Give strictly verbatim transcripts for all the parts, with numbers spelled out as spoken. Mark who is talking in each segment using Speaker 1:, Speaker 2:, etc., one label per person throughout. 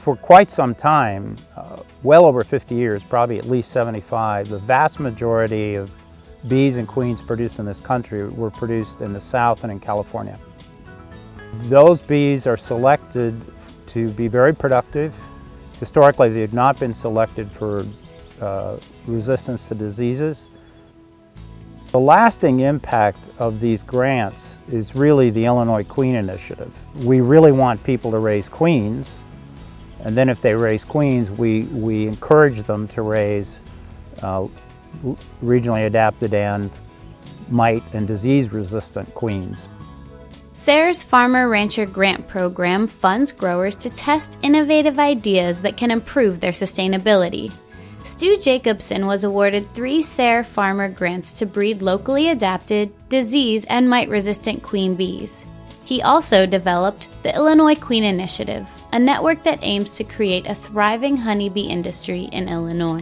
Speaker 1: For quite some time, uh, well over fifty years, probably at least seventy-five, the vast majority of bees and queens produced in this country were produced in the South and in California. Those bees are selected to be very productive. Historically, they have not been selected for uh, resistance to diseases. The lasting impact of these grants is really the Illinois Queen Initiative. We really want people to raise queens, and then if they raise queens, we, we encourage them to raise uh, regionally adapted and mite and disease-resistant queens.
Speaker 2: SARE's Farmer Rancher Grant Program funds growers to test innovative ideas that can improve their sustainability. Stu Jacobson was awarded three SARE farmer grants to breed locally adapted, disease and mite-resistant queen bees. He also developed the Illinois Queen Initiative, a network that aims to create a thriving honeybee industry in Illinois.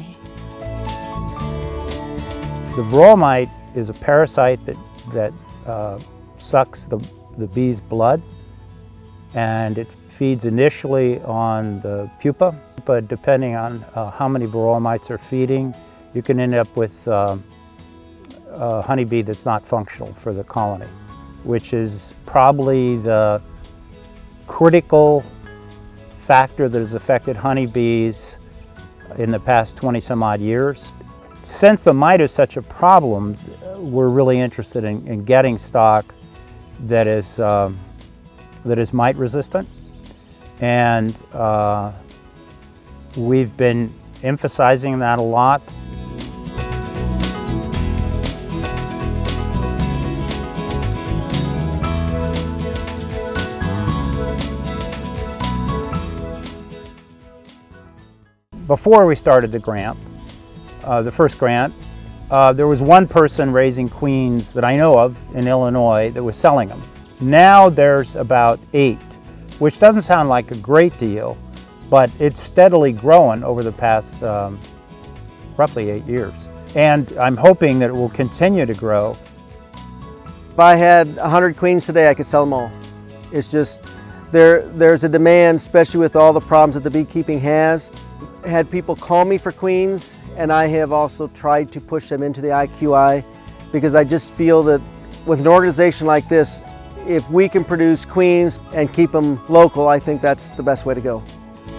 Speaker 1: The Varroa mite is a parasite that, that uh, sucks the, the bee's blood, and it feeds initially on the pupa, but depending on uh, how many Varroa mites are feeding, you can end up with uh, a honeybee that's not functional for the colony, which is probably the critical factor that has affected honeybees in the past twenty some odd years. Since the mite is such a problem, we're really interested in, in getting stock that is, um, that is mite resistant. And uh, we've been emphasizing that a lot. Before we started the grant, uh, the first grant, uh, there was one person raising queens that I know of in Illinois that was selling them. Now there's about eight, which doesn't sound like a great deal, but it's steadily growing over the past um, roughly eight years. And I'm hoping that it will continue to grow.
Speaker 3: If I had one hundred queens today, I could sell them all. It's just, there, there's a demand, especially with all the problems that the beekeeping has. I had people call me for queens, and I have also tried to push them into the I Q I, because I just feel that with an organization like this, if we can produce queens and keep them local, I think that's the best way to go.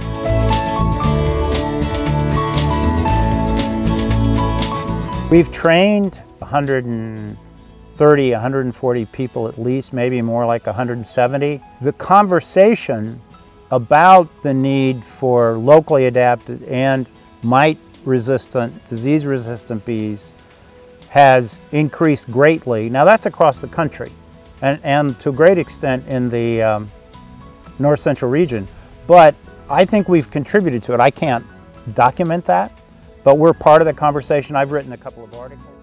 Speaker 1: We've trained one hundred thirty, one hundred forty people at least, maybe more like one hundred seventy. The conversation about the need for locally adapted and mite-resistant, disease-resistant bees has increased greatly. Now that's across the country. And, and to a great extent in the um, north central region. But I think we've contributed to it. I can't document that, but we're part of the conversation. I've written a couple of articles.